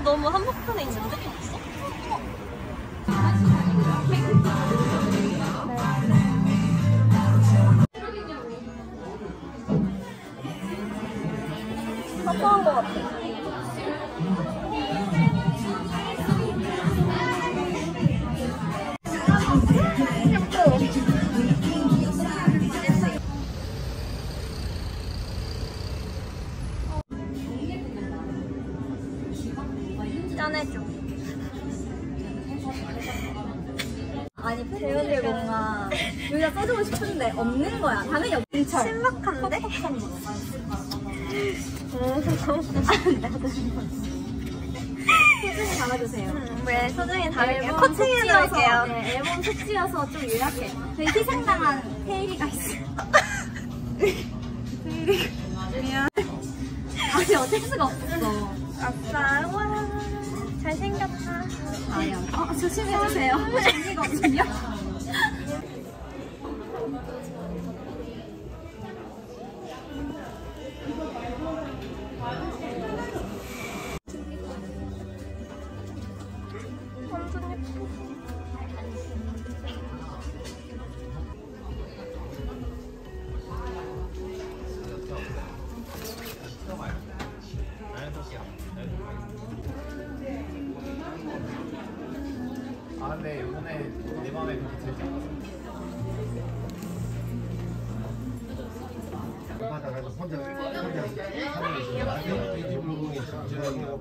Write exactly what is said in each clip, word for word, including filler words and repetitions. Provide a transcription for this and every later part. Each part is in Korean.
너무 한복판에 있는데? 사소한 것 같아. 짠해줘. 아니 팬들이 뭔가 여기다 써주고 싶은데 없는 거야. 당연히 없는 척. 신박한데? 소중히 담아주세요. 음, 네, 소중히 담을게요. 앨범 커팅해 속지여서, 놓을게요. 네, 앨범 속지여서 좀 유약해. 저희 희생당한 테일이가 있어. 미안. 아니 어쩔 수가 없어. 아싸, 와. 잘생겼다. 아야. 어, 조심해주세요. 언니거든요. 완전 예뻐. 아 근데 이번에 내 맘에 그렇게 들지 않았어. 바다가서 혼자 혼자 사는 게 있어요. 물건이 지나가고.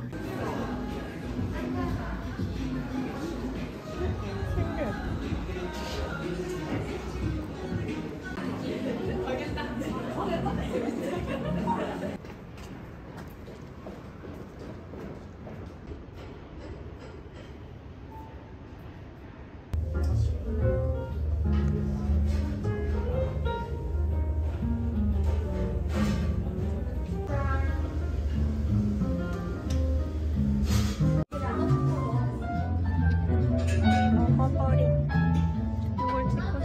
먹어버린. 이걸 찍고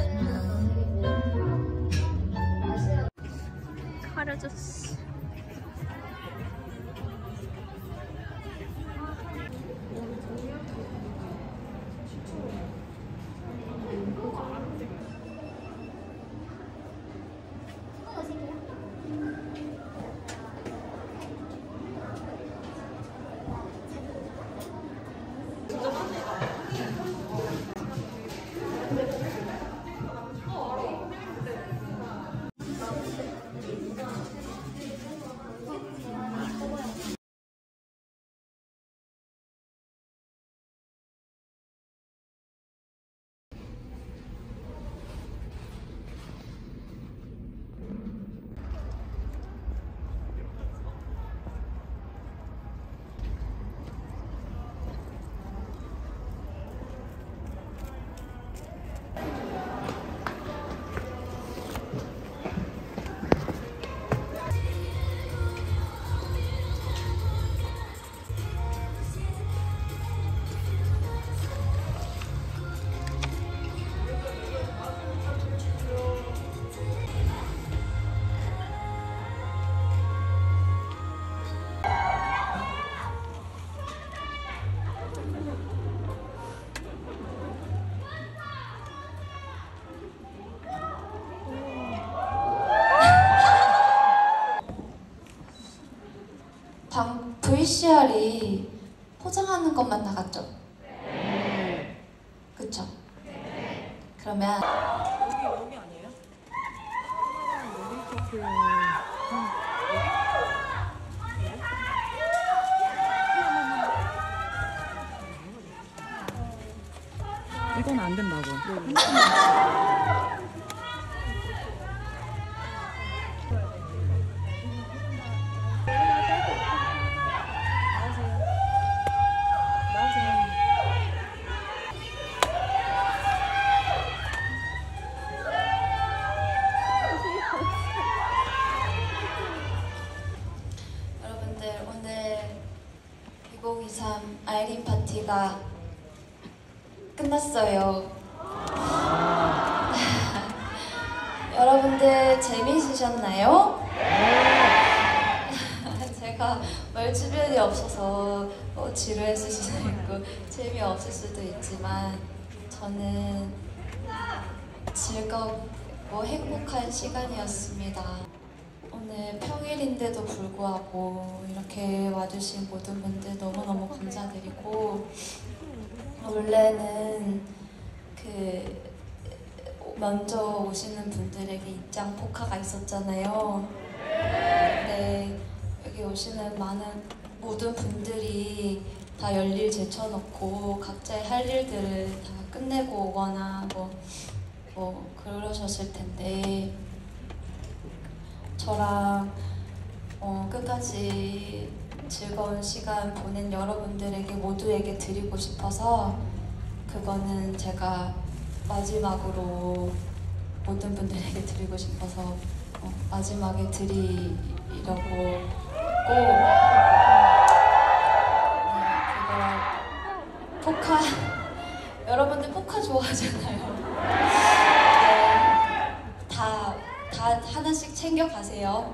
싶다. 가려줬어. 방 브이씨알이 포장하는 것만 나갔죠? 네. 그쵸? 네. 그러면 여기 여기 아니에요? 여기 커플. 이건 안 된다고. 여러분들 오늘 이천이십삼 아이린 파티가 끝났어요. 여러분들 재미있으셨나요? 네. 제가 제가 말 주변이 없어서 뭐 지루했을 수도 있고 재미없을 수도 있지만 저는 즐겁고 행복한 시간이었습니다. 오늘 평일인데도 불구하고 이렇게 와주신 모든 분들 너무너무 감사드리고, 원래는 그 먼저 오시는 분들에게 입장 포카가 있었잖아요. 네, 여기 오시는 많은 모든 분들이 다 열일 제쳐놓고 각자의 할 일들을 다 끝내고 오거나 뭐, 뭐 그러셨을 텐데, 저랑 어, 끝까지 즐거운 시간 보낸 여러분들에게 모두에게 드리고 싶어서, 그거는 제가 마지막으로 모든 분들에게 드리고 싶어서 어, 마지막에 드리려고 했고, 네, 그거 포카 여러분들 포카 좋아하잖아요. 네, 다, 다 하나씩 챙겨가세요.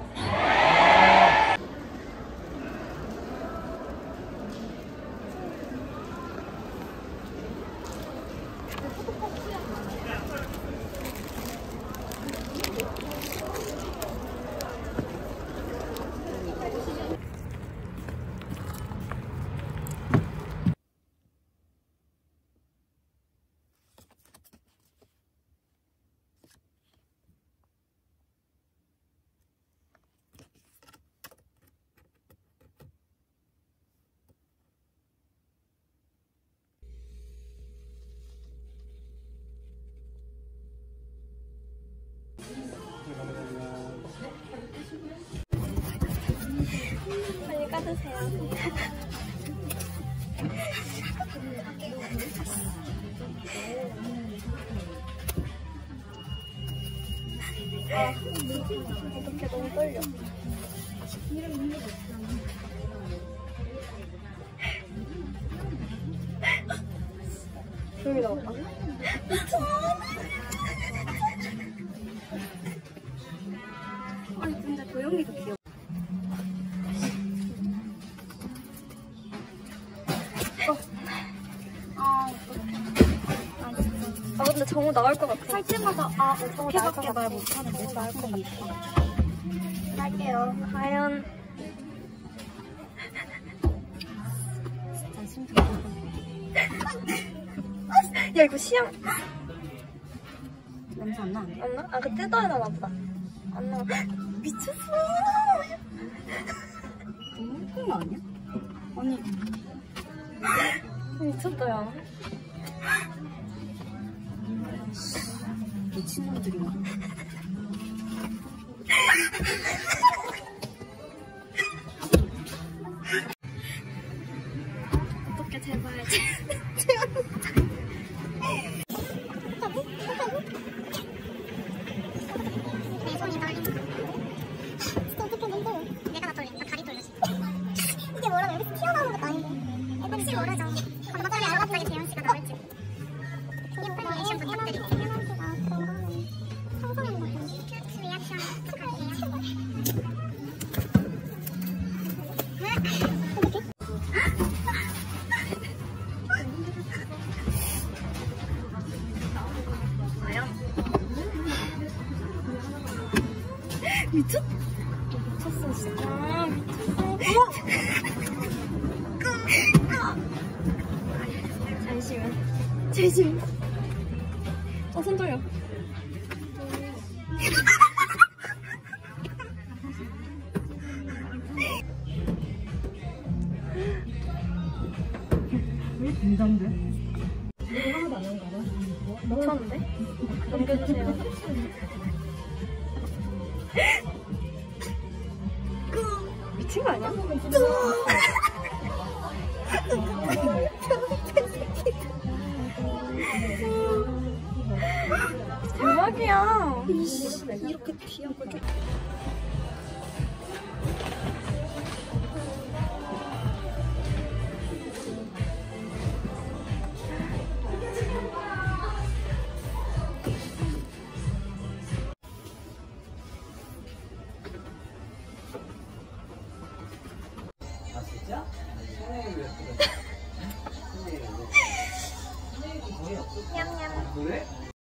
빨리 까드세요. 아, 어떡해, 너무 떨려. 조용히 나왔다. 아니 근데 도영이도 귀여워. 아, 근데 정우 나올 것 같아. 살 때마다 아 어떻게밖에 말 정우 못하는데 나올 것 같아. 할게요. 과연. 진짜 심쿵. 야, 이거 시향. 냄새 안 나는데? 안 나? 아, 그 뜯어야 나나 보다. 안 나. 미쳤어. 너무 예쁜 거 아니야? 아니 미쳤다, 야. 미친놈들이야. 어떻게 제발. 내 손이 떨린다. 진짜 어떻게 너무 내가 다 떨린다. 다리 떨렸어. 이게 뭐라고 여기서 튀어나오는 것도 아니고. 혹시 모르죠. 갑자기 갑자기 재현 씨가 나올지. 예쁜 리액션 부탁드릴게요. 재현 씨가 건강한 청소년 같은 큐트 리액션 부탁드릴게요. 미쳤? 미쳤어, 진짜. 아, 미쳤어. 잠시만. 잠시만. 어, 손 떨려. 왜 긴장돼? 미쳤는데? 넘겨주세요. 미친 거 아니야? 대박이야. 이렇게 귀여운 걸 좀. 냠냠.